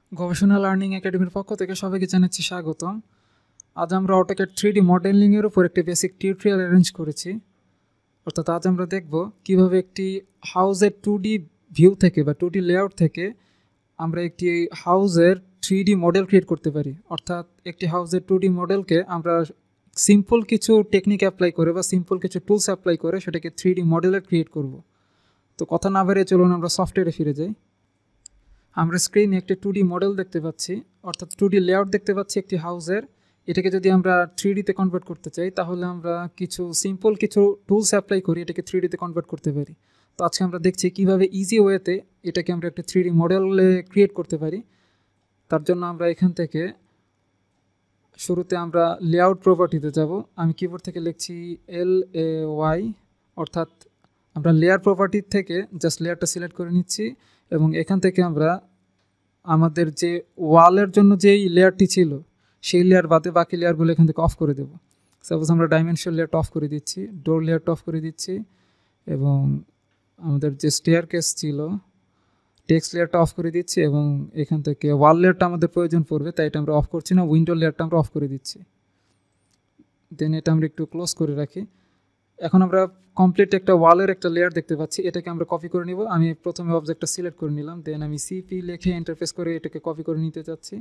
গবেষণা লার্নিং একাডেমির পক্ষ থেকে সবাইকে জানাচ্ছি স্বাগতম। আজ আমরা অটোক্যাড 3D মডেলিংয়ের উপর একটি বেসিক টিউটোরিয়াল অ্যারেঞ্জ করেছি। অর্থাৎ আজ আমরা দেখব কিভাবে একটি হাউসের 2D ভিউ থেকে বা 2D লেআউট থেকে আমরা একটি হাউসের 3D মডেল ক্রিয়েট করতে পারি। অর্থাৎ একটি হাউসের 2D মডেলকে আমরা সিম্পল কিছু টেকনিক অ্যাপ্লাই করে বা সিম্পল কিছু টুলস অ্যাপ্লাই করে সেটাকে 3D মডেলের ক্রিয়েট করব। তো কথা না বাড়িয়ে চলুন আমরা সফটওয়্যারে ফিরে যাই। আমরা স্ক্রিনে একটি 2D মডেল দেখতে পাচ্ছি, অর্থাৎ 2D লেআউট দেখতে পাচ্ছি একটি হাউসের। এটাকে যদি আমরা 3Dতে কনভার্ট করতে চাই তাহলে আমরা কিছু সিম্পল কিছু টুলস অ্যাপ্লাই করি এটাকে 3Dতে কনভার্ট করতে পারি। তো আজকে আমরা দেখছি কিভাবে ইজি ওয়েতে এটাকে আমরা একটা 3D মডেলে ক্রিয়েট করতে পারি। তার জন্য আমরা এখান থেকে শুরুতে আমরা লেআউট প্রপার্টিতে যাব। আমি কিবোর্ড থেকে লিখছি LAY, অর্থাৎ আমরা লেয়ার প্রপার্টির থেকে জাস্ট লেয়ারটা সিলেক্ট করে নিচ্ছি এবং এখান থেকে আমরা আমাদের যে ওয়ালের জন্য যেই লেয়ারটি ছিল সেই লেয়ার বাদে বাকি লেয়ারগুলো এখান থেকে অফ করে দেবো। সাপোজ আমরা ডাইমেনশন লেয়ারটা অফ করে দিচ্ছি, ডোর লেয়ারটা অফ করে দিচ্ছি এবং আমাদের যে স্টেয়ার কেস ছিল টেক্সট লেয়ারটা অফ করে দিচ্ছি এবং এখান থেকে ওয়াল লেয়ারটা আমাদের প্রয়োজন পড়বে তাই এটা আমরা অফ করছি না, উইন্ডো লেয়ারটা আমরা অফ করে দিচ্ছি। দেন এটা আমরা একটু ক্লোজ করে রাখি। এখন আমরা কমপ্লিট একটা ওয়ালের একটা লেয়ার দেখতে পাচ্ছি, এটাকে আমরা কপি করে নিব। আমি প্রথমে অবজেক্টটা সিলেক্ট করে নিলাম, দেন আমি সিপি লিখে ইন্টারফেস করে এটাকে কপি করে নিতে চাচ্ছি।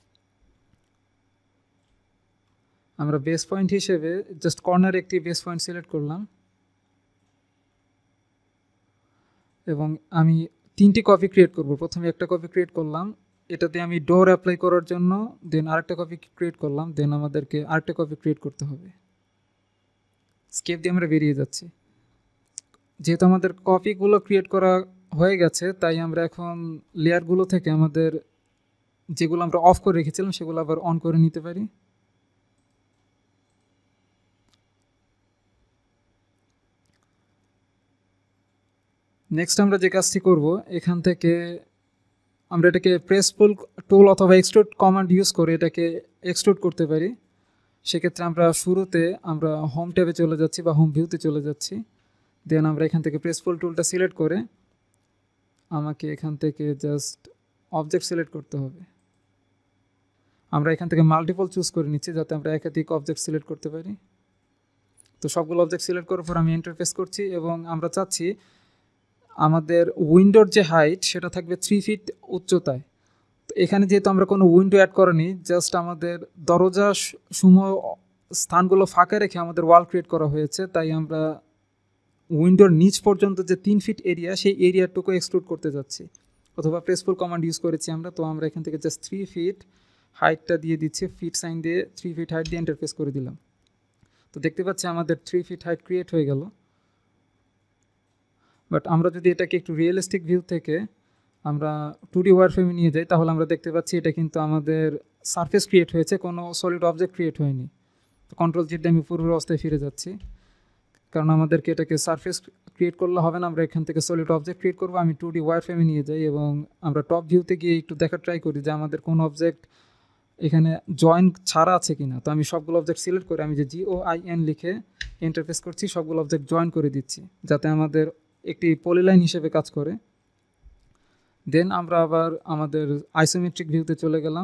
আমরা বেস পয়েন্ট হিসেবে জাস্ট কর্নারে একটি বেস পয়েন্ট সিলেক্ট করলাম এবং আমি 3টি কপি ক্রিয়েট করব। প্রথমে একটা কপি ক্রিয়েট করলাম, এটাতে আমি ডোর অ্যাপ্লাই করার জন্য, দেন আরেকটা কপি ক্রিয়েট করলাম, দেন আমাদেরকে আরেকটা কপি ক্রিয়েট করতে হবে। স্কেপ দিয়ে আমরা বেরিয়ে যাচ্ছি। যেহেতু আমাদের কপিগুলো ক্রিয়েট করা হয়ে গেছে তাই আমরা এখন লেয়ারগুলো থেকে আমাদের যেগুলো আমরা অফ করে রেখেছিলাম সেগুলো আবার অন করে নিতে পারি। নেক্সট আমরা যে কাজটি করব, এখান থেকে আমরা এটাকে প্রেস পুল টুল অথবা এক্সট্রুড কমান্ড ইউজ করে এটাকে এক্সট্রুড করতে পারি। সেক্ষেত্রে আমরা শুরুতে আমরা হোম ট্যাবে চলে যাচ্ছি বা হোম ভিউতে চলে যাচ্ছি, দেন আমরা এখান থেকে প্রেস পুল টুলটা সিলেক্ট করে আমাকে এখান থেকে জাস্ট অবজেক্ট সিলেক্ট করতে হবে। আমরা এখান থেকে মাল্টিপল চুজ করে নিচ্ছি যাতে আমরা একাধিক অবজেক্ট সিলেক্ট করতে পারি। তো সবগুলো অবজেক্ট সিলেক্ট করার পর আমি ইন্টারফেস করছি এবং আমরা চাচ্ছি আমাদের উইন্ডোর যে হাইট সেটা থাকবে 3 ফিট উচ্চতায়। তো এখানে যেহেতু আমরা কোনো উইন্ডো অ্যাড করিনি, জাস্ট আমাদের দরজা সমূহ স্থানগুলো ফাঁকা রেখে আমাদের ওয়াল ক্রিয়েট করা হয়েছে, তাই আমরা উইন্ডোর নিচ পর্যন্ত যে 3 ফিট এরিয়া সেই এরিয়াটুকু এক্সক্লুড করতে যাচ্ছি, অথবা প্রেসফুল কমান্ড ইউজ করেছি আমরা। তো আমরা এখান থেকে জাস্ট 3 ফিট হাইটটা দিয়ে দিচ্ছি, ফিট সাইন দিয়ে 3 ফিট হাইট দিয়ে ইন্টারফেস করে দিলাম। তো দেখতে পাচ্ছি আমাদের 3 ফিট হাইট ক্রিয়েট হয়ে গেল। বাট আমরা যদি এটাকে একটু রিয়েলিস্টিক ভিউ থেকে আমরা 2D ওয়ারফ্রেমে নিয়ে যাই তাহলে আমরা দেখতে পাচ্ছি এটা কিন্তু আমাদের সারফেস ক্রিয়েট হয়েছে, কোনো সলিড অবজেক্ট ক্রিয়েট হয়নি। তো কন্ট্রোল জেড আমি পূর্বের অবস্থায় ফিরে যাচ্ছি, কারণ আমাদেরকে এটাকে সারফেস ক্রিয়েট করলে হবে না, আমরা এখান থেকে সলিড অবজেক্ট ক্রিয়েট করবো। আমি 2D ওয়ারফ্রেমে নিয়ে যাই এবং আমরা টপ ভিউতে গিয়ে একটু দেখার ট্রাই করি যে আমাদের কোন অবজেক্ট এখানে জয়েন ছাড়া আছে কিনা। তো আমি সবগুলো অবজেক্ট সিলেক্ট করে আমি যে GOIN লিখে ইন্টারফেস করছি, সবগুলো অবজেক্ট জয়েন করে দিচ্ছি যাতে আমাদের একটি পলিলাইন হিসেবে কাজ করে। দেন আমরা আবার আমাদের আইসোমেট্রিক ভিউতে চলে গেলাম।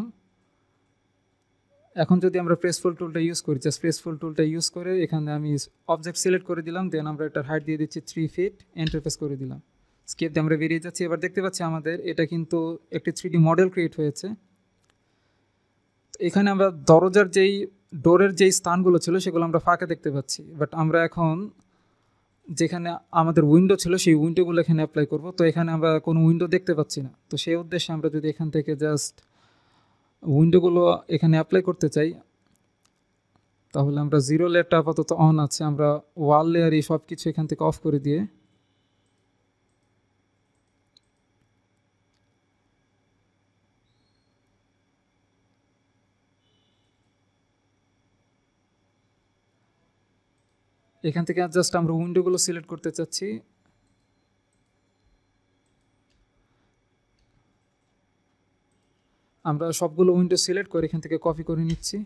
এখন যদি আমরা প্রেসফুল টুলটা ইউজ করি, জাস্ট প্রেসফুল টুলটা ইউজ করে এখানে আমি অবজেক্ট সিলেক্ট করে দিলাম, দেন আমরা এটার হাইট দিয়ে দিচ্ছি 3 ফিট, ইন্টারফেস করে দিলাম। স্কেপ দিয়ে আমরা বেরিয়ে যাচ্ছি। এবার দেখতে পাচ্ছি আমাদের এটা কিন্তু একটি 3D মডেল ক্রিয়েট হয়েছে। এখানে আমরা দরজার যেই ডোরের যেই স্থানগুলো ছিল সেগুলো আমরা ফাঁকা দেখতে পাচ্ছি, বাট আমরা এখন যেখানে আমাদের উইন্ডো ছিল সেই উইন্ডোগুলো এখানে অ্যাপ্লাই করব। তো এখানে আমরা কোনো উইন্ডো দেখতে পাচ্ছি না, তো সেই উদ্দেশ্যে আমরা যদি এখান থেকে জাস্ট উইন্ডোগুলো এখানে অ্যাপ্লাই করতে চাই তাহলে আমরা জিরো লেয়ারটা আপাতত অন আছে, আমরা ওয়াল লেয়ার এই সব কিছু এখান থেকে অফ করে দিয়ে এখান থেকে জাস্ট আমরা উইন্ডোগুলো সিলেক্ট করতে চাচ্ছি। আমরা সবগুলো উইন্ডো সিলেক্ট করে এখান থেকে কপি করে নিচ্ছি।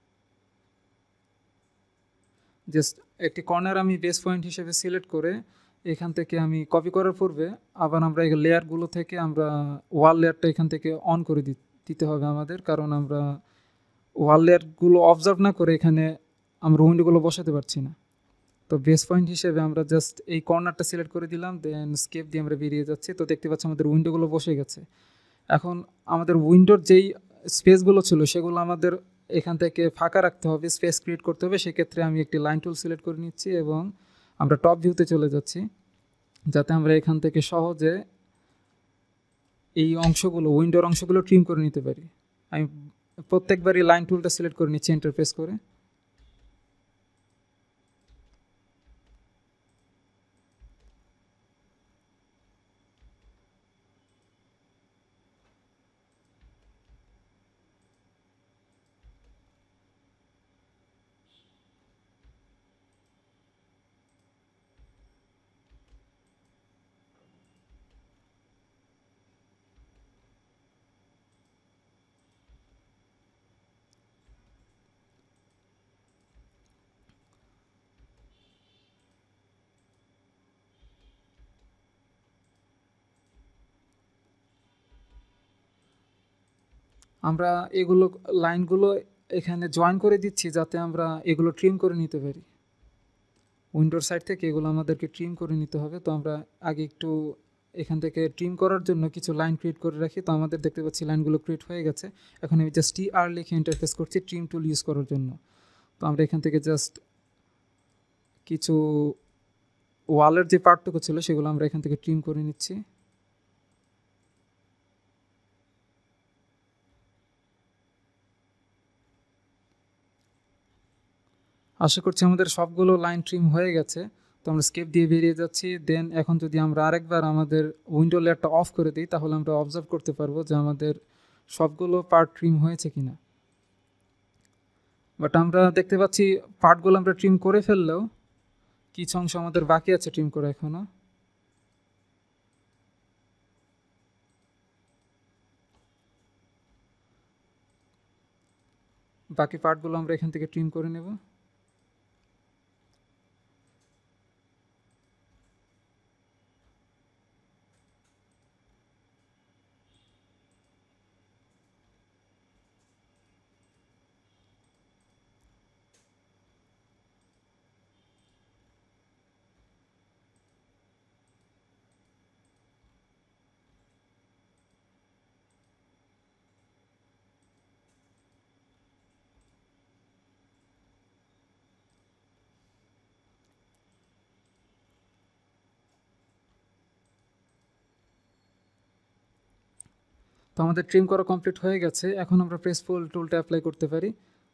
জাস্ট একটি কর্নার আমি বেস পয়েন্ট হিসেবে সিলেক্ট করে এখান থেকে আমি কপি করার পূর্বে আবার আমরা এই লেয়ারগুলো থেকে আমরা ওয়াল লেয়ারটা এখান থেকে অন করে দিতে হবে আমাদের, কারণ আমরা ওয়াল লেয়ারগুলো অবজার্ভ না করে এখানে আমরা উইন্ডোগুলো বসাতে পারছি না। তো বেস পয়েন্ট হিসেবে আমরা জাস্ট এই কর্নারটা সিলেক্ট করে দিলাম, দেন স্কেপ দিয়ে আমরা বেরিয়ে যাচ্ছি। তো দেখতে পাচ্ছি আমাদের উইন্ডোগুলো বসে গেছে। এখন আমাদের উইন্ডোর যেই স্পেসগুলো ছিল সেগুলো আমাদের এখান থেকে ফাঁকা রাখতে হবে, স্পেস ক্রিয়েট করতে হবে। সেক্ষেত্রে আমি একটি লাইন টুল সিলেক্ট করে নিচ্ছি এবং আমরা টপ ভিউতে চলে যাচ্ছি, যাতে আমরা এখান থেকে সহজে এই অংশগুলো, উইন্ডোর অংশগুলো ট্রিম করে নিতে পারি। আমি প্রত্যেকবারই লাইন টুলটা সিলেক্ট করে নিচ্ছি এন্টার প্রেস করে। আমরা এগুলো লাইনগুলো এখানে জয়েন করে দিচ্ছি যাতে আমরা এগুলো ট্রিম করে নিতে পারি। উইন্ডোর সাইড থেকে এগুলো আমাদেরকে ট্রিম করে নিতে হবে। তো আমরা আগে একটু এখান থেকে ট্রিম করার জন্য কিছু লাইন ক্রিয়েট করে রাখি। তো আমাদের দেখতে পাচ্ছি লাইনগুলো ক্রিয়েট হয়ে গেছে। এখন আমি জাস্ট TR লিখে ইন্টারফেস করছি ট্রিম টুল ইউজ করার জন্য। তো আমরা এখান থেকে জাস্ট কিছু ওয়ালের যে পার্টটুকু ছিল সেগুলো আমরা এখান থেকে ট্রিম করে নিচ্ছি। আশা করছি আমাদের সবগুলো লাইন ট্রিম হয়ে গেছে। তো আমরা স্কেপ দিয়ে বেরিয়ে যাচ্ছি। দেন এখন যদি আমরা আরেকবার আমাদের উইন্ডো লেয়ারটা অফ করে দিই তাহলে আমরা অবজার্ভ করতে পারবো যে আমাদের সবগুলো পার্ট ট্রিম হয়েছে কিনা। বাট আমরা দেখতে পাচ্ছি পার্টগুলো আমরা ট্রিম করে ফেললেও কিছু অংশ আমাদের বাকি আছে ট্রিম করা এখনো। বাকি পার্টগুলো আমরা এখান থেকে ট্রিম করে নেব। তো আমাদের ট্রিম করা কমপ্লিট হয়ে গেছে। এখন আমরা প্রেসফুল টুলটা অ্যাপ্লাই করতে পারি।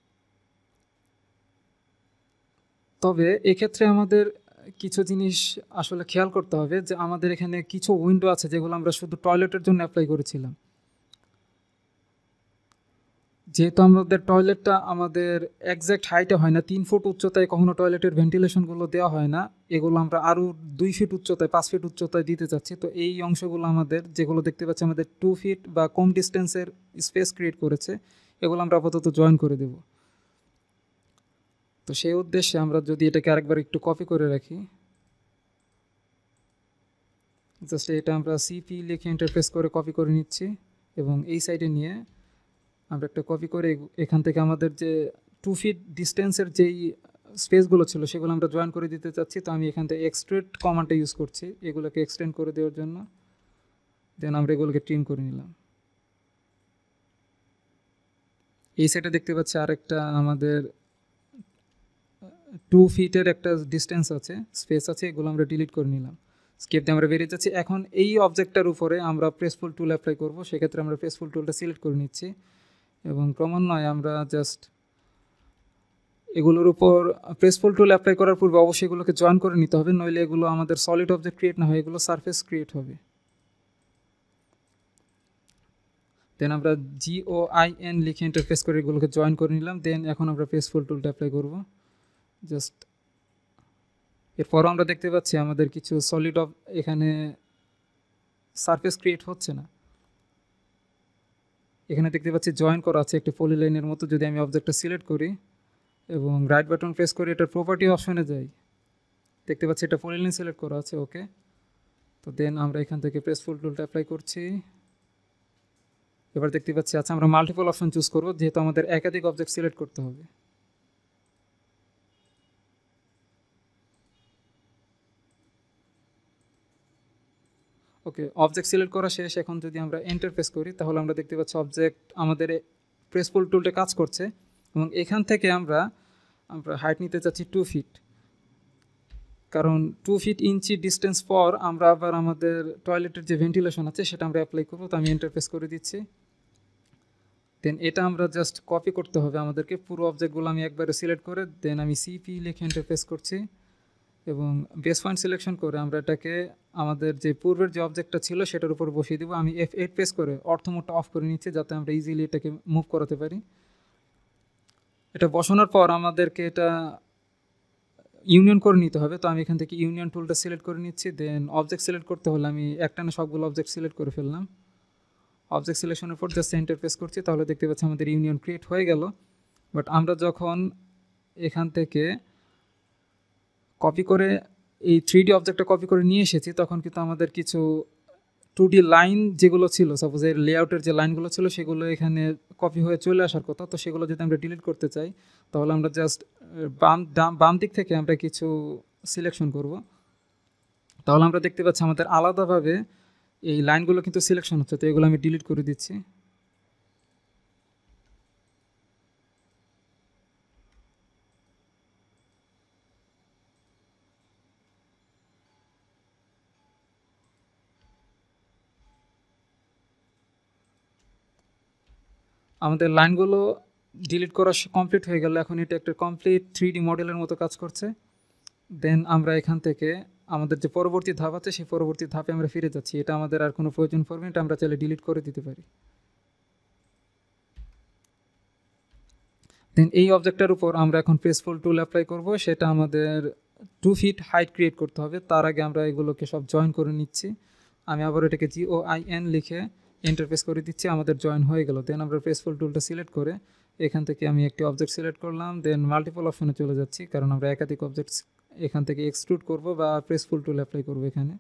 তবে এক্ষেত্রে আমাদের কিছু জিনিস আসলে খেয়াল করতে হবে যে আমাদের এখানে কিছু উইন্ডো আছে যেগুলো আমরা শুধু টয়লেটের জন্য অ্যাপ্লাই করেছিলাম। যেহেতু আমাদের টয়লেটটা আমাদের একজ্যাক্ট হাইটে হয় না, 3 ফুট উচ্চতায় কখনো টয়লেটের ভেন্টিলেশনগুলো দেওয়া হয় না, এগুলো আমরা আরও 2 ফিট উচ্চতায় 5 ফিট উচ্চতায় দিতে চাচ্ছি। তো এই অংশগুলো আমাদের যেগুলো দেখতে পাচ্ছি আমাদের 2 ফিট বা কম ডিস্টেন্সের স্পেস ক্রিয়েট করেছে, এগুলো আমরা আপাতত জয়েন করে দেব। তো সেই উদ্দেশ্যে আমরা যদি এটাকে আরেকবার একটু কপি করে রাখি, জাস্ট এটা আমরা সিপি লিখে ইন্টারফেস করে কপি করে নিচ্ছি এবং এই সাইডে নিয়ে আমরা একটা কপি করে এখান থেকে আমাদের যে 2 ফিট ডিস্টেন্সের যেই স্পেসগুলো ছিল সেগুলো আমরা জয়েন করে দিতে চাচ্ছি। তো আমি এখান থেকে এক্সট্রুড কমান্ডটা ইউজ করছি এগুলোকে এক্সটেন্ড করে দেওয়ার জন্য। দেন আমরা এগুলোকে ট্রিম করে নিলাম। এই সাইডে দেখতে পাচ্ছি আরেকটা আমাদের 2 ফিটের একটা ডিস্টেন্স আছে, স্পেস আছে, এগুলো আমরা ডিলিট করে নিলাম। স্কেপ দিয়ে আমরা বেরিয়ে যাচ্ছি। এখন এই অবজেক্টটার উপরে আমরা প্রেসফুল টুল অ্যাপ্লাই করব। সেক্ষেত্রে আমরা প্রেসফুল টুলটা সিলেক্ট করে নিচ্ছি এবং ক্রমান্বয়ে আমরা জাস্ট এগুলোর উপর প্রেসফুল টুল অ্যাপ্লাই করার পূর্বে অবশ্যই এগুলোকে জয়েন করে নিতে হবে, নইলে এগুলো আমাদের সলিড অবজেক্ট ক্রিয়েট না হয়, এগুলো সারফেস ক্রিয়েট হবে। দেন আমরা GOIN লিখে ইন্টারফেস করে এগুলোকে জয়েন করে নিলাম। দেন এখন আমরা প্রেসফুল টুলটা অ্যাপ্লাই করব। জাস্ট এরপরও আমরা দেখতে পাচ্ছি আমাদের কিছু সলিড এখানে সারফেস ক্রিয়েট হচ্ছে না। এখানে দেখতে পাচ্ছি জয়েন করা আছে একটি পলিলাইনের মতো। যদি আমি অবজেক্টটা সিলেক্ট করি এবং রাইট বাটন প্রেস করে এটার প্রপার্টি অপশনে যাই, দেখতে পাচ্ছি এটা ফুল লাইন সিলেক্ট করা আছে, ওকে। তো দেন আমরা এখান থেকে প্রেস ফুল টুলটা অ্যাপ্লাই করছি। এবার দেখতে পাচ্ছি আচ্ছা আমরা মাল্টিপল অপশন চুজ করব, যেহেতু আমাদের একাধিক অবজেক্ট সিলেক্ট করতে হবে। ওকে, অবজেক্ট সিলেক্ট করা শেষ। এখন যদি আমরা এন্টার প্রেস করি তাহলে আমরা দেখতে পাচ্ছি অবজেক্ট আমাদের প্রেস ফুল টুলটা কাজ করছে, এবং এখান থেকে আমরা হাইট নিতে চাচ্ছি 2 ফিট, কারণ 2 ফিট ইঞ্চি ডিস্টেন্স পর আমরা আবার আমাদের টয়লেটের যে ভেন্টিলেশন আছে সেটা আমরা অ্যাপ্লাই করবো। তো আমি এন্টার প্রেস করে দিচ্ছি। দেন এটা আমরা জাস্ট কপি করতে হবে আমাদেরকে, পুরো অবজেক্টগুলো আমি একবারে সিলেক্ট করে দেন আমি সিপি লিখে এন্টার প্রেস করছি, এবং বেস পয়েন্ট সিলেকশন করে আমরা এটাকে আমাদের যে পূর্বের যে অবজেক্টটা ছিল সেটার উপর বসিয়ে দেবো। আমি F8 প্রেস করে অর্থ মোডটা অফ করে নিচ্ছি যাতে আমরা ইজিলি এটাকে মুভ করাতে পারি। এটা বসানোর পর আমাদেরকে এটা ইউনিয়ন করে নিতে হবে। তো আমি এখান থেকে ইউনিয়ন টুলটা সিলেক্ট করে নিচ্ছি। দেন অবজেক্ট সিলেক্ট করতে হলে আমি একটানা সবগুলো অবজেক্ট সিলেক্ট করে ফেললাম। অবজেক্ট সিলেকশনের পর জাস্ট এন্টার প্রেস করছি, তাহলে দেখতে পাচ্ছি আমাদের ইউনিয়ন ক্রিয়েট হয়ে গেল। বাট আমরা যখন এখান থেকে কপি করে এই 3D অবজেক্টটা কপি করে নিয়ে এসেছি তখন কিন্তু আমাদের কিছু 2D লাইন যেগুলো ছিল, সাপোজ এর লেআউটের যে লাইনগুলো ছিল সেগুলো এখানে কপি হয়ে চলে আসার কথা। তো সেগুলো যদি আমরা ডিলিট করতে চাই তাহলে আমরা জাস্ট বাম দিক থেকে আমরা কিছু সিলেকশন করব। তাহলে আমরা দেখতে পাচ্ছি আমাদের আলাদাভাবে এই লাইনগুলো কিন্তু সিলেকশন হচ্ছে। তো এগুলো আমি ডিলিট করে দিচ্ছি। আমাদের লাইনগুলো ডিলিট করা কমপ্লিট হয়ে গেল। এখন এটা একটা কমপ্লিট 3D মডেলের মতো কাজ করছে। দেন আমরা এখান থেকে আমাদের যে পরবর্তী ধাপ আছে সেই পরবর্তী ধাপে আমরা ফিরে যাচ্ছি। এটা আমাদের আর কোনো প্রয়োজন পড়বে না, এটা আমরা চাইলে ডিলিট করে দিতে পারি। দেন এই অবজেক্টটার উপর আমরা এখন প্রেসফুল টুল অ্যাপ্লাই করব। সেটা আমাদের 2 ফিট হাইট ক্রিয়েট করতে হবে। তার আগে আমরা এগুলোকে সব জয়েন করে নিচ্ছি। আমি আবার এটাকে GOIN লিখে ইন্টারফেস করে দিচ্ছি, আমাদের জয়েন হয়ে গেল। দেন আমরা প্রেসফুল টুলটা সিলেক্ট করে এখান থেকে আমি একটি অবজেক্ট সিলেক্ট করলাম। দেন মাল্টিপল অপশনে চলে যাচ্ছি, কারণ আমরা একাধিক অবজেক্ট এখান থেকে এক্সট্রুড করব বা প্রেসফুল টুল অ্যাপ্লাই করব এখানে।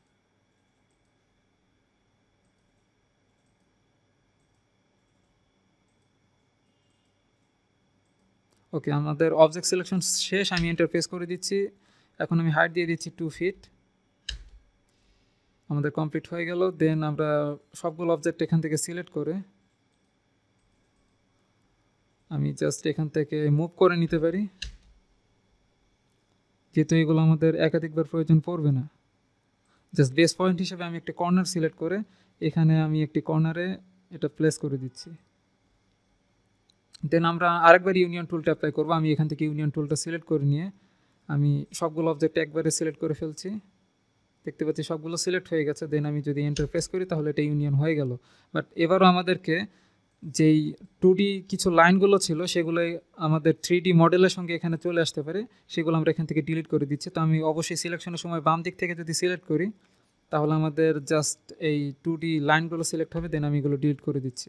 ওকে, আমাদের অবজেক্ট সিলেকশন শেষ। আমি ইন্টারফেস করে দিচ্ছি। এখন আমি হাইট দিয়ে দিচ্ছি 2 ফিট। আমাদের কমপ্লিট হয়ে গেল। দেন আমরা সবগুলো অবজেক্ট এখান থেকে সিলেক্ট করে আমি জাস্ট এখান থেকে মুভ করে নিতে পারি, যেহেতু এগুলো আমাদের একাধিকবার প্রয়োজন পড়বে না। জাস্ট বেস পয়েন্ট হিসেবে আমি একটি কর্নার সিলেক্ট করে এখানে আমি একটি কর্নারে এটা প্লেস করে দিচ্ছি। দেন আমরা আরেকবার ইউনিয়ন টুলটা অ্যাপ্লাই করবো। আমি এখান থেকে ইউনিয়ন টুলটা সিলেক্ট করে নিয়ে আমি সবগুলো অবজেক্ট একবারে সিলেক্ট করে ফেলছি। দেখতে পাচ্ছি সবগুলো সিলেক্ট হয়ে গেছে। দেন আমি যদি এন্টার প্রেস করি তাহলে এটা ইউনিয়ন হয়ে গেল। বাট এবারও আমাদেরকে যেই 2D কিছু লাইনগুলো ছিল সেগুলো আমাদের 3D মডেলের সঙ্গে এখানে চলে আসতে পারে, সেগুলো আমরা এখান থেকে ডিলিট করে দিচ্ছি। তো আমি অবশ্যই সিলেকশনের সময় বাম দিক থেকে যদি সিলেক্ট করি তাহলে আমাদের জাস্ট এই 2D লাইনগুলো সিলেক্ট হবে। দেন আমি এগুলো ডিলিট করে দিচ্ছি।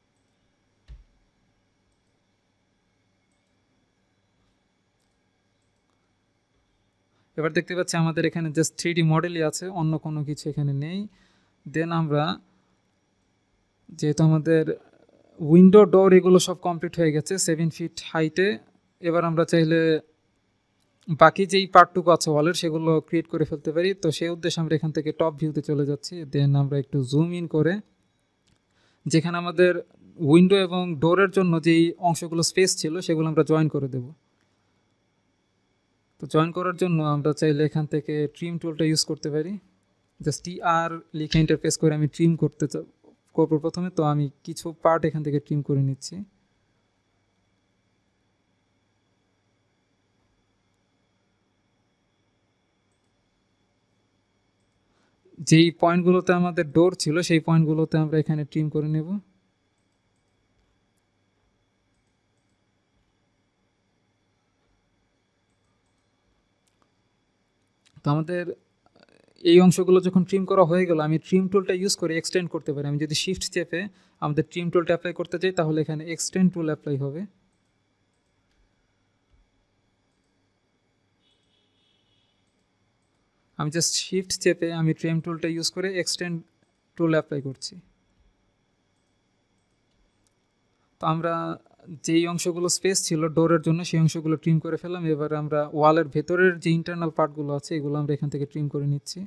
এবার দেখতে পাচ্ছি আমাদের এখানে জাস্ট 3D মডেলই আছে, অন্য কোনো কিছু এখানে নেই। দেন আমরা যেহেতু আমাদের উইন্ডো ডোর এগুলো সব কমপ্লিট হয়ে গেছে 7 ফিট হাইটে, এবার আমরা চাইলে বাকি যেই পার্টটুকু আছে ওয়ালের সেগুলো ক্রিয়েট করে ফেলতে পারি। তো সেই উদ্দেশ্যে আমরা এখান থেকে টপ ভিউতে চলে যাচ্ছি। দেন আমরা একটু জুম ইন করে যেখানে আমাদের উইন্ডো এবং ডোরের জন্য যেই অংশগুলো স্পেস ছিল সেগুলো আমরা জয়েন করে দেব। তো জয়েন করার জন্য আমরা চাইলে এখান থেকে ট্রিম টুলটা ইউজ করতে পারি। জাস্ট TR লিখে ইন্টারফেস করে আমি ট্রিম করবো প্রথমে। তো আমি কিছু পার্ট এখান থেকে ট্রিম করে নিচ্ছি। যেই পয়েন্টগুলোতে আমাদের ডোর ছিল সেই পয়েন্টগুলোতে আমরা এখানে ট্রিম করে নেব। তো আমাদের এই অংশগুলো যখন ট্রিম করা হয়ে গেল, আমি ট্রিম টুলটা ইউজ করে এক্সটেন্ড করতে পারি। আমি যদি শিফট চেপে আমাদের ট্রিম টুলটা অ্যাপ্লাই করতে চাই তাহলে এখানে এক্সটেন্ড টুল অ্যাপ্লাই হবে। আমি জাস্ট শিফট চেপে আমি ট্রিম টুলটা ইউজ করে এক্সটেন্ড টুল অ্যাপ্লাই করছি। তো আমরা যেই অংশগুলো স্পেস ছিল ডোরের জন্য সেই অংশগুলো ট্রিম করে ফেললাম। এবার আমরা ওয়ালের ভেতরের যে ইন্টারনাল পার্টগুলো আছে এগুলো আমরা এখান থেকে ট্রিম করে নিচ্ছি।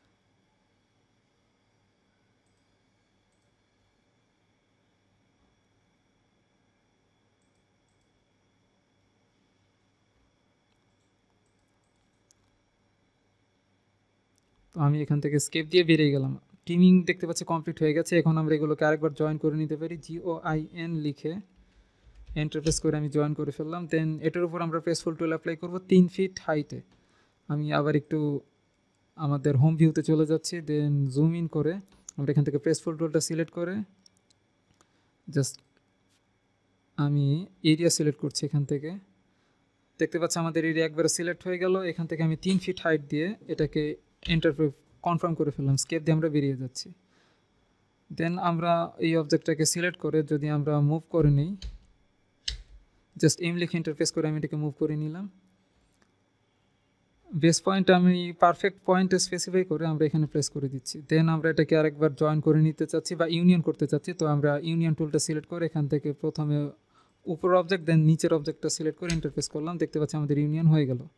তো আমি এখান থেকে স্কেপ দিয়ে বেরিয়ে গেলাম। ট্রিমিং দেখতে পাচ্ছি কমপ্লিট হয়ে গেছে। এখন আমরা এগুলোকে আরেকবার জয়েন করে নিতে পারি। GOIN লিখে এন্টারপ্রেস করে আমি জয়েন করে ফেললাম। দেন এটার উপর আমরা প্রেসফুল টুল অ্যাপ্লাই করব 3 ফিট হাইটে। আমি আবার একটু আমাদের হোম ভিউতে চলে যাচ্ছি। দেন জুম ইন করে আমরা এখান থেকে প্রেসফুল টুলটা সিলেক্ট করে জাস্ট আমি এরিয়া সিলেক্ট করছি। এখান থেকে দেখতে পাচ্ছি আমাদের এরিয়া একবারে সিলেক্ট হয়ে গেল। এখান থেকে আমি 3 ফিট হাইট দিয়ে এটাকে এন্টারপ্রেস কনফার্ম করে ফেললাম। স্কেপ দিয়ে আমরা বেরিয়ে যাচ্ছি। দেন আমরা এই অবজেক্টটাকে সিলেক্ট করে যদি আমরা মুভ করে নিই, জাস্ট এম লিখে ইন্টারফেস করে আমি এটাকে মুভ করে নিলাম। বেস পয়েন্ট আমি পারফেক্ট পয়েন্টে স্পেসিফাই করে আমরা এখানে প্রেস করে দিচ্ছি। দেন আমরা এটাকে আরেকবার জয়েন করে নিতে চাচ্ছি বা ইউনিয়ন করতে চাচ্ছি। তো আমরা ইউনিয়ন টুলটা সিলেক্ট করে এখান থেকে প্রথমে উপর অবজেক্ট দেন নিচের অবজেক্টটা সিলেক্ট করে ইন্টারফেস করলাম। দেখতে পাচ্ছি আমাদের ইউনিয়ন হয়ে গেল।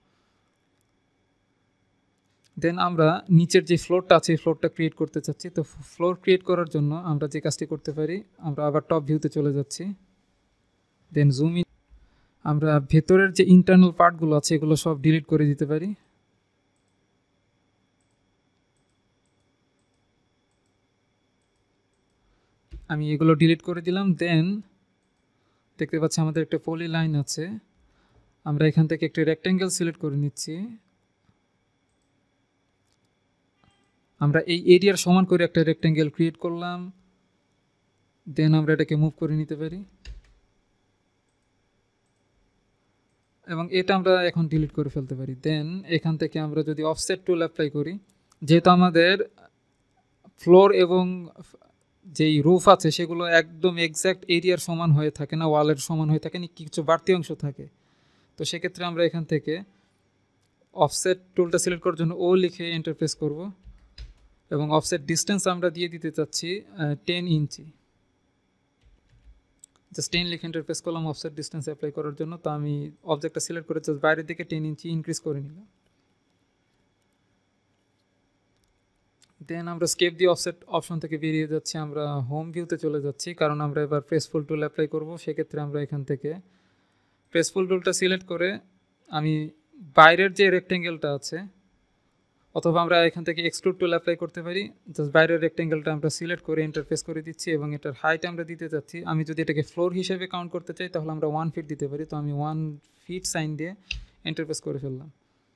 দেন আমরা নিচের যে ফ্লোরটা আছে এই ফ্লোরটা ক্রিয়েট করতে চাচ্ছি। তো ফ্লোর ক্রিয়েট করার জন্য আমরা যে কাজটি করতে পারি, আমরা আবার টপ ভিউতে চলে যাচ্ছি। দেন জুম ইন, আমরা ভেতরের যে ইন্টারনাল পার্টগুলো আছে এগুলো সব ডিলিট করে দিতে পারি। আমি এগুলো ডিলিট করে দিলাম। দেন দেখতে পাচ্ছি আমাদের একটা পলি লাইন আছে। আমরা এখান থেকে একটা রেক্ট্যাঙ্গেল সিলেক্ট করে নিচ্ছি। আমরা এই এরিয়ার সমান করে একটা রেক্ট্যাঙ্গেল ক্রিয়েট করলাম। দেন আমরা এটাকে মুভ করে নিতে পারি এবং এটা আমরা এখন ডিলিট করে ফেলতে পারি। দেন এখান থেকে আমরা যদি অফসেট টুল অ্যাপ্লাই করি, যেহেতু আমাদের ফ্লোর এবং যেই রুফ আছে সেগুলো একদম এক্স্যাক্ট এরিয়ার সমান হয়ে থাকে না, ওয়ালের সমান হয়ে থাকে না, কিছু বাড়তি অংশ থাকে। তো সেক্ষেত্রে আমরা এখান থেকে অফসেট টুলটা সিলেক্ট করার জন্য ও লিখে ইন্টারফেস করব এবং অফসেট ডিস্টেন্স আমরা দিয়ে দিতে চাচ্ছি 10 ইঞ্চি। জাস্ট 10 লিখে ইন্টারফেস করলাম অফসেট ডিস্টেন্স অ্যাপ্লাই করার জন্য। তো আমি অবজেক্টটা সিলেক্ট করে জাস্ট বাইরের দিকে 10 ইঞ্চি ইনক্রিজ করে নিলাম। দেন আমরা স্কেপ দিয়ে অফসেট অপশন থেকে বেরিয়ে যাচ্ছি। আমরা হোম ভিউতে চলে যাচ্ছি কারণ আমরা এবার প্রেসফুল টুল অ্যাপ্লাই করব। সেক্ষেত্রে আমরা এখান থেকে প্রেসফুল টুলটা সিলেক্ট করে আমি বাইরের যে রেক্ট্যাঙ্গেলটা আছে, অথবা আমরা এখান থেকে এক্সট্রুড টুল অ্যাপ্লাই করতে পারি। জাস্ট বাইরের রেক্ট্যাঙ্গেলটা আমরা সিলেক্ট করে ইন্টারফেস করে দিচ্ছি এবং এটার হাইট আমরা দিতে চাচ্ছি। আমি যদি এটাকে ফ্লোর হিসেবে কাউন্ট করতে চাই তাহলে আমরা 1 ফিট দিতে পারি। তো আমি 1 ফিট সাইন দিয়ে ইন্টারফেস করে ফেললাম।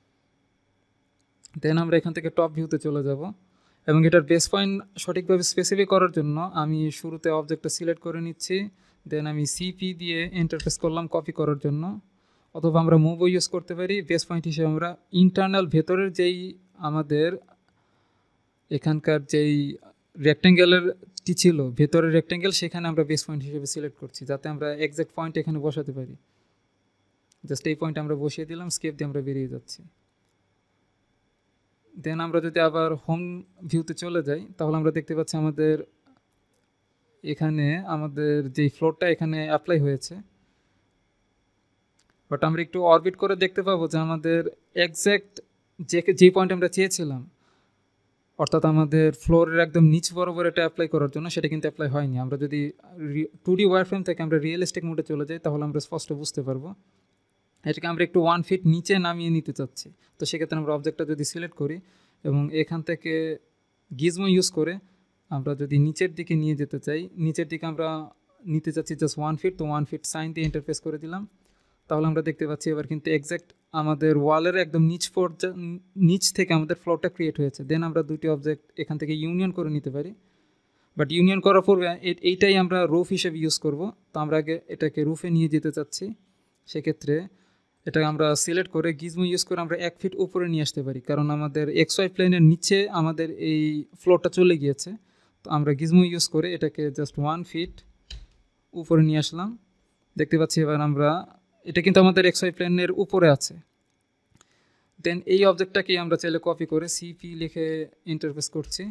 দেন আমরা এখান থেকে টপ ভিউতে চলে যাব এবং এটার বেস পয়েন্ট সঠিকভাবে স্পেসিফাই করার জন্য আমি শুরুতে অবজেক্টটা সিলেক্ট করে নিচ্ছি। দেন আমি সিপি দিয়ে ইন্টারফেস করলাম কপি করার জন্য, অথবা আমরা মুভও ইউজ করতে পারি। বেস পয়েন্ট হিসেবে আমরা ইন্টারনাল ভেতরের যেই আমাদের এখানকার যেই রেক্ট্যাঙ্গেলেরটি ছিল ভেতরের রেক্ট্যাঙ্গেল, সেখানে আমরা বেস পয়েন্ট হিসেবে সিলেক্ট করছি যাতে আমরা এক্স্যাক্ট পয়েন্ট এখানে বসাতে পারি। জাস্ট এই পয়েন্ট আমরা বসিয়ে দিলাম, স্কেপ দিয়ে আমরা বেরিয়ে যাচ্ছি। দেন আমরা যদি আবার হোম ভিউতে চলে যাই তাহলে আমরা দেখতে পাচ্ছি আমাদের এখানে আমাদের যেই ফ্লোরটা এখানে অ্যাপ্লাই হয়েছে, বাট আমরা একটু অরবিট করে দেখতে পাবো যে আমাদের এক্স্যাক্ট যে পয়েন্ট আমরা চেয়েছিলাম, অর্থাৎ আমাদের ফ্লোরের একদম নিচ বরাবর এটা অ্যাপ্লাই করার জন্য, সেটা কিন্তু অ্যাপ্লাই হয়নি। আমরা যদি 2D ওয়্যারফ্রেম থেকে আমরা রিয়েলিস্টিক মোডে চলে যাই তাহলে আমরা স্পষ্ট বুঝতে পারবো। এটাকে আমরা একটু 1 ফিট নিচে নামিয়ে নিতে চাচ্ছি। তো সেক্ষেত্রে আমরা অবজেক্টটা যদি সিলেক্ট করি এবং এখান থেকে গিজমো ইউজ করে আমরা যদি নিচের দিকে নিয়ে যেতে চাই, নিচের দিকে আমরা নিতে চাচ্ছি জাস্ট 1 ফিট। তো 1 ফিট সাইন দিয়ে ইন্টারফেস করে দিলাম। তাহলে আমরা দেখতে পাচ্ছি এবার কিন্তু এক্স্যাক্ট আমাদের ওয়ালের একদম নিচ থেকে আমাদের ফ্লোরটা ক্রিয়েট হয়েছে। দেন আমরা দুটি অবজেক্ট এখান থেকে ইউনিয়ন করে নিতে পারি, বাট ইউনিয়ন করার পর এইটাই আমরা রুফ হিসেবে ইউজ করব। তো আমরা আগে এটাকে রুফে নিয়ে যেতে চাচ্ছি। সেক্ষেত্রে এটা আমরা সিলেক্ট করে গিজমো ইউজ করে আমরা 1 ফিট উপরে নিয়ে আসতে পারি, কারণ আমাদের XY প্লেনের নিচে আমাদের এই ফ্লোরটা চলে গিয়েছে। তো আমরা গিজমো ইউজ করে এটাকে জাস্ট 1 ফিট উপরে নিয়ে আসলাম। দেখতে পাচ্ছি এবার আমরা এটা কিন্তু আমাদের XY প্লেনের উপরে আছে। দেন এই অবজেক্টটাকে আমরা চাইলে কপি করে সিপি লিখে ইন্টারফেস করছি।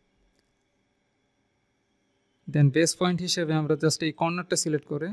দেন বেস পয়েন্ট হিসেবে আমরা জাস্ট এই কর্নারটা সিলেক্ট করে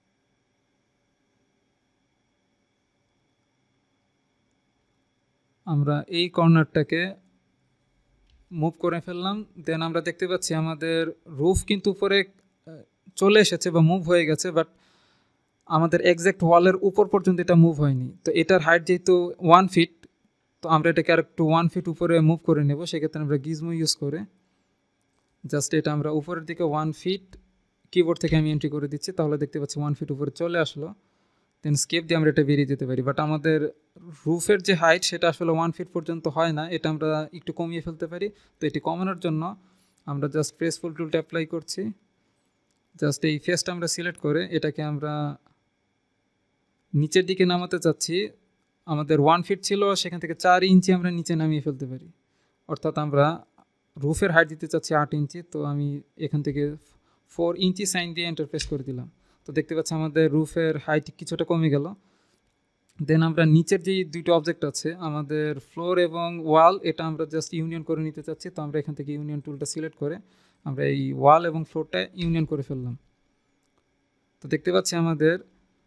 আমরা এই কর্নারটাকে মুভ করে ফেললাম। দেন আমরা দেখতে পাচ্ছি আমাদের রুফ কিন্তু উপরে চলে এসেছে বা মুভ হয়ে গেছে, বাট আমাদের এক্স্যাক্ট ওয়ালের উপর পর্যন্ত এটা মুভ হয়নি। তো এটার হাইট যেহেতু 1 ফিট, তো আমরা এটাকে আর একটু 1 ফিট উপরে মুভ করে নেব। সেক্ষেত্রে আমরা গিজমো ইউজ করে জাস্ট এটা আমরা উপরের দিকে 1 ফিট কিবোর্ড থেকে আমি এন্ট্রি করে দিচ্ছি, তাহলে দেখতে পাচ্ছি 1 ফিট উপরে চলে আসলো। দেন স্কেপ দিয়ে আমরা এটা বেরিয়ে যেতে পারি, বাট আমাদের রুফের যে হাইট সেটা আসলে 1 ফিট পর্যন্ত হয় না, এটা আমরা একটু কমিয়ে ফেলতে পারি। তো এটি কমানোর জন্য আমরা জাস্ট প্রেসফুল টুলটা অ্যাপ্লাই করছি। জাস্ট এই ফেসটা আমরা সিলেক্ট করে এটাকে আমরা নিচের দিকে নামাতে চাচ্ছি। আমাদের 1 ফিট ছিল, সেখান থেকে 4 ইঞ্চি আমরা নিচে নামিয়ে ফেলতে পারি। অর্থাৎ আমরা রুফের হাইট দিতে চাচ্ছি 8 ইঞ্চি, তো আমি এখান থেকে 4 ইঞ্চি সাইন দিয়ে ইন্টারফেস করে দিলাম। তো দেখতে পাচ্ছি আমাদের রুফের হাইট কিছুটা কমে গেল। দেন আমরা নিচের যেই দুইটা অবজেক্ট আছে আমাদের ফ্লোর এবং ওয়াল, এটা আমরা জাস্ট ইউনিয়ন করে নিতে চাচ্ছি। তো আমরা এখান থেকে ইউনিয়ন টুলটা সিলেক্ট করে আমরা এই ওয়াল এবং ফ্লোরটা ইউনিয়ন করে ফেললাম। তো দেখতে পাচ্ছি আমাদের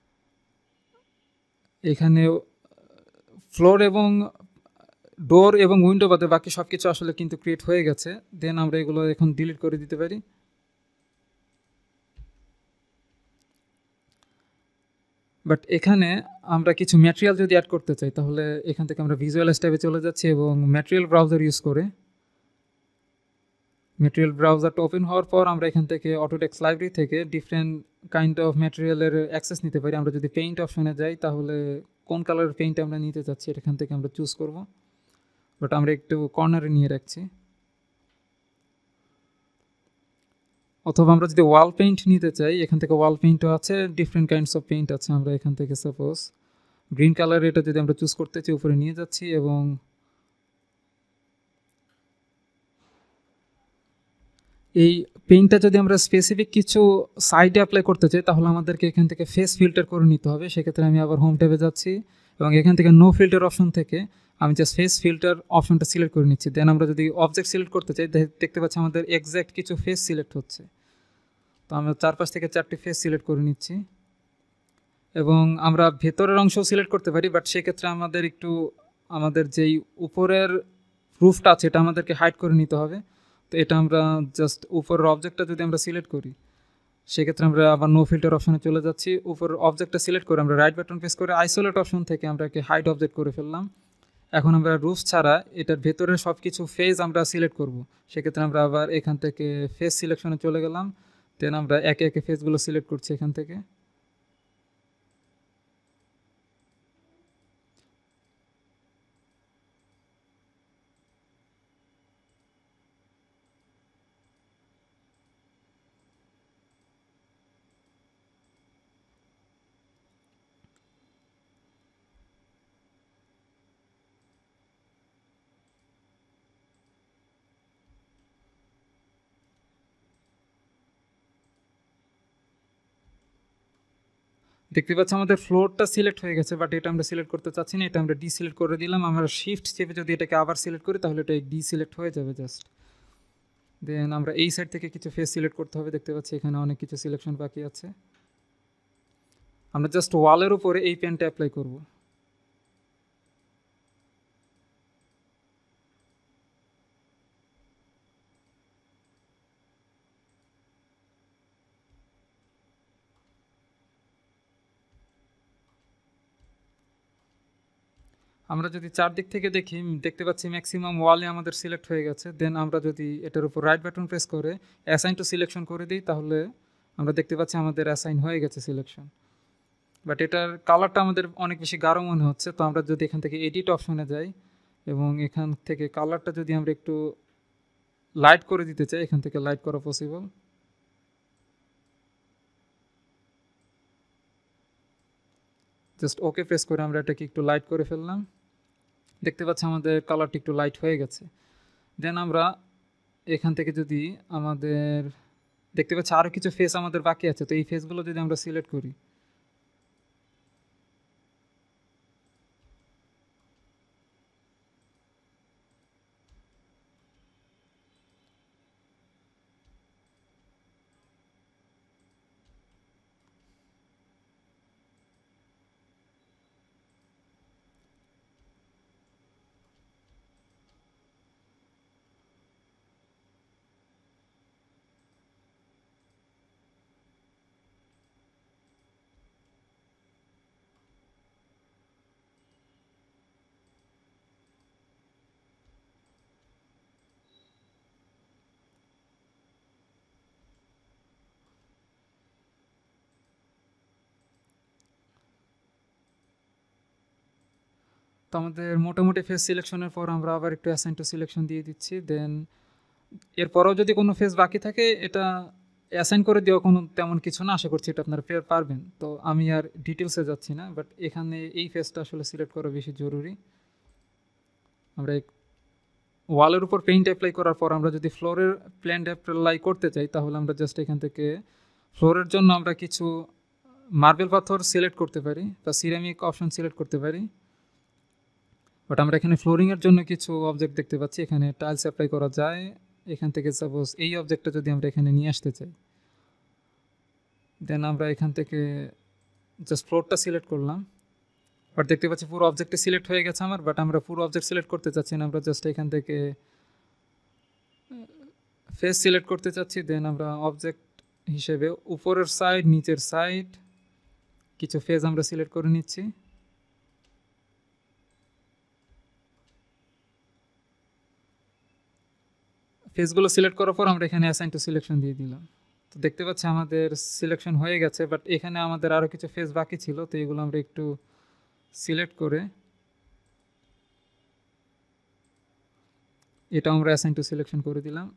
এখানে ফ্লোর এবং ডোর এবং উইন্ডো বাদে বাকি সব কিছু আসলে কিন্তু ক্রিয়েট হয়ে গেছে। দেন আমরা এগুলো এখন ডিলিট করে দিতে পারি। বাট এখানে আমরা কিছু ম্যাটেরিয়াল যদি অ্যাড করতে চাই, তাহলে এখান থেকে আমরা ভিজুয়ালাইজ ট্যাবে চলে যাচ্ছি এবং ম্যাটেরিয়াল ব্রাউজার ইউজ করে ম্যাটেরিয়াল ব্রাউজারটা ওপেন হওয়ার পর আমরা এখান থেকে অটোডেস্ক লাইব্রেরি থেকে ডিফারেন্ট কাইন্ড অফ ম্যাটেরিয়ালের অ্যাক্সেস নিতে পারি। আমরা যদি পেইন্ট অপশনে যাই, তাহলে কোন কালারের পেইন্ট আমরা নিতে চাচ্ছি এখান থেকে আমরা চুজ করব, বাট আমরা একটু কর্নারে নিয়ে রাখছি। অথবা আমরা যদি ওয়াল পেইন্ট নিতে চাই, এখান থেকে ওয়াল পেইন্টও আছে, ডিফারেন্ট কাইন্ডস অফ পেইন্ট আছে। আমরা এখান থেকে সাপোজ গ্রিন কালার এটা যদি আমরা চুজ করতে চাই, উপরে নিয়ে যাচ্ছি এবং এই পেইন্টটা যদি আমরা স্পেসিফিক কিছু সাইডে অ্যাপ্লাই করতে চাই, তাহলে আমাদেরকে এখান থেকে ফেস ফিল্টার করে নিতে হবে। সেক্ষেত্রে আমি আবার হোম ট্যাবে যাচ্ছি এবং এখান থেকে নো ফিল্টার অপশন থেকে আমি জাস্ট ফেস ফিল্টার অপশনটা সিলেক্ট করে নিচ্ছি। দেন আমরা যদি অবজেক্ট সিলেক্ট করতে চাই, দেখতে পাচ্ছি আমাদের এক্স্যাক্ট কিছু ফেস সিলেক্ট হচ্ছে। তো আমরা চারপাশ থেকে 4টি ফেস সিলেক্ট করে নিচ্ছি এবং আমরা ভেতরের অংশ সিলেক্ট করতে পারি, বাট সেক্ষেত্রে আমাদের একটু আমাদের যেই উপরের রুফটা আছে এটা আমাদেরকে হাইড করে নিতে হবে। তো এটা আমরা জাস্ট উপরের অবজেক্টটা যদি আমরা সিলেক্ট করি, সেক্ষেত্রে আমরা আবার নো ফিল্টার অপশনে চলে যাচ্ছি। উপরের অবজেক্টটা সিলেক্ট করে আমরা রাইট বাটন প্রেস করে আইসোলেট অপশন থেকে আমরা একে হাইড অবজেক্ট করে ফেললাম। এখন আমরা রুফ ছাড়া এটার ভেতরের সব কিছু ফেস আমরা সিলেক্ট করব। সেক্ষেত্রে আমরা আবার এখান থেকে ফেস সিলেকশনে চলে গেলাম। দেন আমরা একে একে ফেসগুলো সিলেক্ট করছি এখান থেকে। দেখতে পাচ্ছি আমাদের ফ্লোরটা সিলেক্ট হয়ে গেছে, বাট এটা আমরা সিলেক্ট করতে চাচ্ছি না, এটা আমরা ডিসিলেক্ট করে দিলাম। আমরা শিফট চেপে যদি এটাকে আবার সিলেক্ট করি, তাহলে এটা ডিসিলেক্ট হয়ে যাবে জাস্ট। দেন আমরা এই সাইড থেকে কিছু ফেস সিলেক্ট করতে হবে। দেখতে পাচ্ছি এখানে অনেক কিছু সিলেকশন বাকি আছে। আমরা জাস্ট ওয়ালের উপরে এই পেনটা অ্যাপ্লাই করব। আমরা যদি চারদিক থেকে দেখি, দেখতে পাচ্ছি ম্যাক্সিমাম ওয়ালে আমাদের সিলেক্ট হয়ে গেছে। দেন আমরা যদি এটার উপর রাইট বাটন প্রেস করে অ্যাসাইন টু সিলেকশন করে দিই, তাহলে আমরা দেখতে পাচ্ছি আমাদের অ্যাসাইন হয়ে গেছে সিলেকশন। বাট এটার কালারটা আমাদের অনেক বেশি গাঢ় মনে হচ্ছে। তো আমরা যদি এখান থেকে এডিট অপশনে যাই এবং এখান থেকে কালারটা যদি আমরা একটু লাইট করে দিতে চাই, এখান থেকে লাইট করা পসিবল। জাস্ট ওকে প্রেস করে আমরা এটাকে একটু লাইট করে ফেললাম। দেখতে পাচ্ছি আমাদের কালারটা একটু লাইট হয়ে গেছে। দেন আমরা এখান থেকে যদি আমাদের দেখতে পাচ্ছি আরও কিছু ফেস আমাদের বাকি আছে, তো এই ফেসগুলো যদি আমরা সিলেক্ট করি, তো আমাদের মোটামুটি ফেস সিলেকশনের পর আমরা আবার একটু অ্যাসাইন টু সিলেকশন দিয়ে দিচ্ছি। দেন এরপরেও যদি কোনো ফেস বাকি থাকে এটা অ্যাসাইন করে দেওয়া কোনো তেমন কিছু না, আশা করছি এটা আপনারা পারবেন। তো আমি আর ডিটেলসে যাচ্ছি না, বাট এখানে এই ফেসটা আসলে সিলেক্ট করা বেশি জরুরি। আমরা ওয়ালের উপর পেইন্ট অ্যাপ্লাই করার পর আমরা যদি ফ্লোরের প্ল্যান অ্যাপ্লাই করতে চাই তাহলে আমরা জাস্ট এখান থেকে ফ্লোরের জন্য আমরা কিছু মার্বেল পাথর সিলেক্ট করতে পারি বা সিরামিক অপশন সিলেক্ট করতে পারি। বাট আমরা এখানে ফ্লোরিংয়ের জন্য কিছু অবজেক্ট দেখতে পাচ্ছি, এখানে টাইলস অ্যাপ্লাই করা যায়। এখান থেকে সাপোজ এই অবজেক্টটা যদি আমরা এখানে নিয়ে আসতে চাই, দেন আমরা এখান থেকে জাস্ট ফ্লোরটা সিলেক্ট করলাম। বাট দেখতে পাচ্ছি পুরো অবজেক্টে সিলেক্ট হয়ে গেছে আমার, বাট আমরা পুরো অবজেক্ট সিলেক্ট করতে চাচ্ছি না, আমরা জাস্ট এখান থেকে ফেস সিলেক্ট করতে চাচ্ছি। দেন আমরা অবজেক্ট হিসেবে উপরের সাইড, নিচের সাইড কিছু ফেস আমরা সিলেক্ট করে নিচ্ছি। ফেসগুলো সিলেক্ট করার পর আমরা এখানে অ্যাসাইন টু সিলেকশন দিয়ে দিলাম। তো দেখতে পাচ্ছি আমাদের সিলেকশন হয়ে গেছে, বাট এখানে আমাদের আরও কিছু ফেস বাকি ছিল, তো এগুলো আমরা একটু সিলেক্ট করে এটা আমরা অ্যাসাইন টু সিলেকশন করে দিলাম।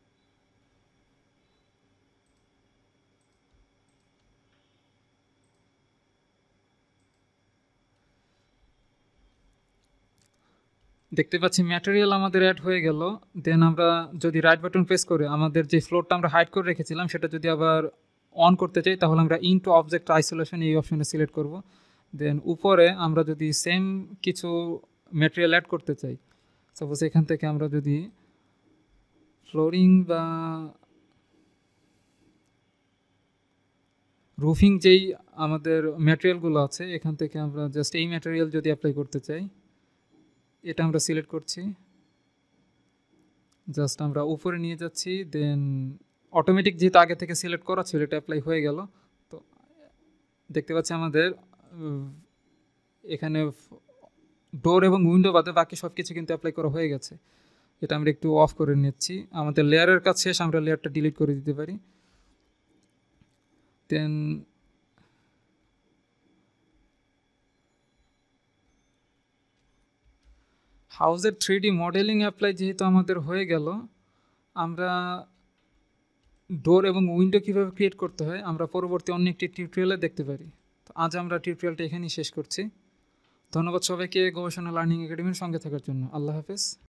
দেখতে পাচ্ছি ম্যাটেরিয়াল আমাদের অ্যাড হয়ে গেল। দেন আমরা যদি রাইট বাটন প্রেস করে আমাদের যে ফ্লোরটা আমরা হাইড করে রেখেছিলাম সেটা যদি আবার অন করতে চাই তাহলে আমরা ইনটু অবজেক্ট আইসোলেশন এই অপশনে সিলেক্ট করব। দেন উপরে আমরা যদি সেম কিছু ম্যাটেরিয়াল অ্যাড করতে চাই, সাপোজ এখান থেকে আমরা যদি ফ্লোরিং বা রুফিং যেই আমাদের ম্যাটেরিয়ালগুলো আছে এখান থেকে আমরা জাস্ট এই ম্যাটেরিয়াল যদি অ্যাপ্লাই করতে চাই, এটা আমরা সিলেক্ট করছি, জাস্ট আমরা উপরে নিয়ে যাচ্ছি। দেন অটোমেটিক যেহেতু আগে থেকে সিলেক্ট করা ছিল এটা অ্যাপ্লাই হয়ে গেল। তো দেখতে পাচ্ছি আমাদের এখানে ডোর এবং উইন্ডো বাদে বাকি সব কিছু কিন্তু অ্যাপ্লাই করা হয়ে গেছে। এটা আমরা একটু অফ করে নিচ্ছি। আমাদের লেয়ারের কাজ শেষ, আমরা লেয়ারটা ডিলিট করে দিতে পারি। দেন হাউসের 3D মডেলিং অ্যাপ্লাই যেহেতু আমাদের হয়ে গেল, আমরা ডোর এবং উইন্ডো কীভাবে ক্রিয়েট করতে হয় আমরা পরবর্তী অন্য একটি টিউটোরিয়ালে দেখতে পারি। তো আজ আমরা টিউটোরিয়ালটা এখানেই শেষ করছি। ধন্যবাদ সবাইকে গবেষণা লার্নিং একাডেমির সঙ্গে থাকার জন্য। আল্লাহ হাফেজ।